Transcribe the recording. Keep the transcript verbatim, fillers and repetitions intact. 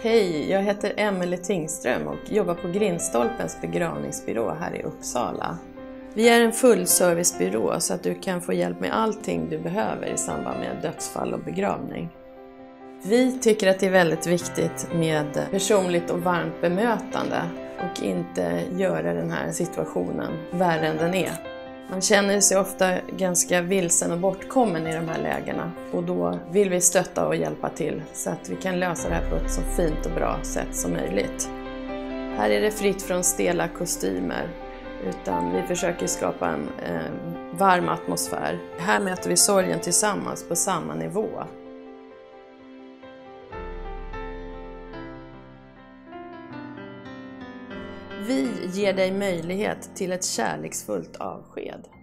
Hej, jag heter Emelie Tingström och jobbar på Grindstolpens begravningsbyrå här i Uppsala. Vi är en fullservicebyrå så att du kan få hjälp med allting du behöver i samband med dödsfall och begravning. Vi tycker att det är väldigt viktigt med personligt och varmt bemötande och inte göra den här situationen värre än den är. Man känner sig ofta ganska vilsen och bortkommen i de här lägena och då vill vi stötta och hjälpa till så att vi kan lösa det här på ett så fint och bra sätt som möjligt. Här är det fritt från stela kostymer utan vi försöker skapa en eh, varm atmosfär. Här möter vi sorgen tillsammans på samma nivå. Vi ger dig möjlighet till ett kärleksfullt avsked.